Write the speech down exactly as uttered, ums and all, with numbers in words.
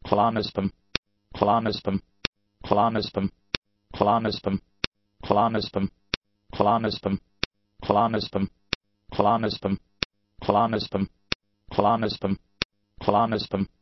clonazepam, clonazepam, clonazepam, clonazepam, clonazepam, clonazepam, clonazepam, clonazepam, clonazepam, clonazepam, clonazepam,